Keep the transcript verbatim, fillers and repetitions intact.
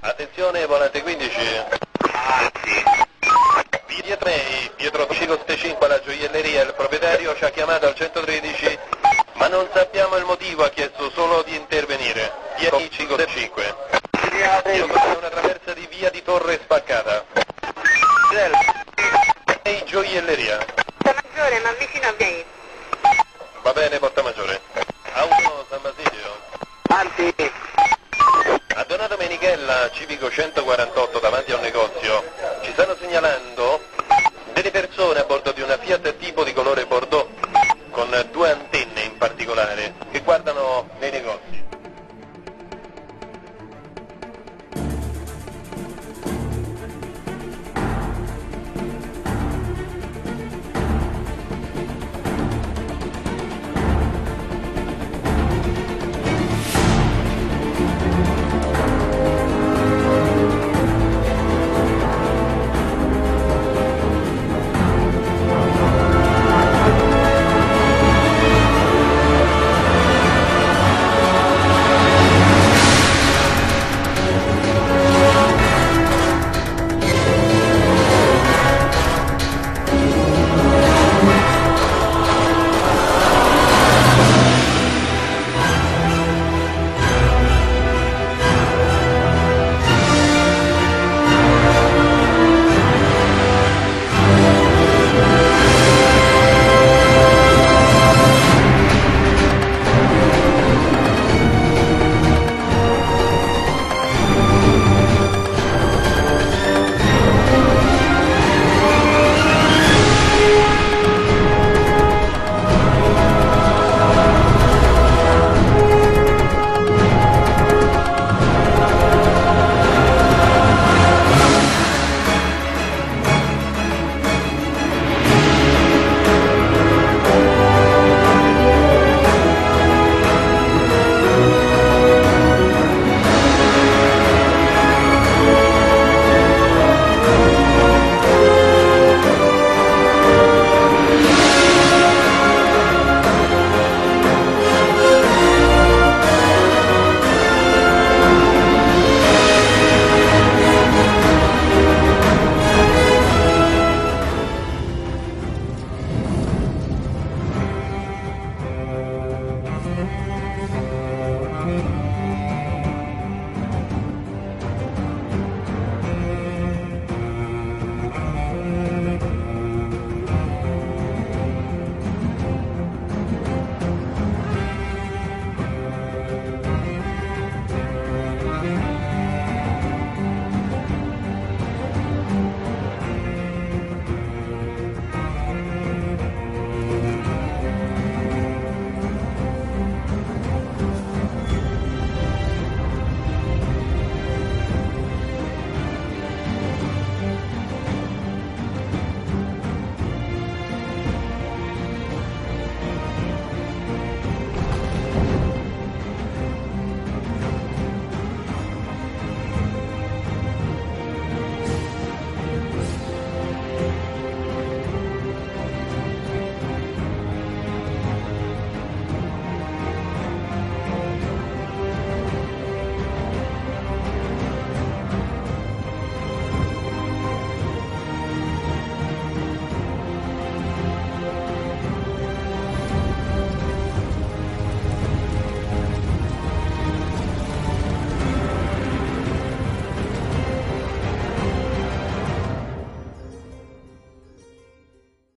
Attenzione, volante quindici. Ah, sì. Via Trei, dietro Cicoste cinque alla gioielleria, il proprietario ci ha chiamato al centotredici, ma non sappiamo il motivo, ha chiesto solo di intervenire. Via Cicoste cinque. Io sono una traversa di via di Torre spaccata. Ehi, gioielleria. Maggiore, ma vicino a me. Va bene, Porta Maggiore. Auto San Basilio. Avanti. A Donato Menichella, civico centoquarantotto, davanti a un negozio, ci stanno segnalando delle persone a bordo di una Fiat tipo di colore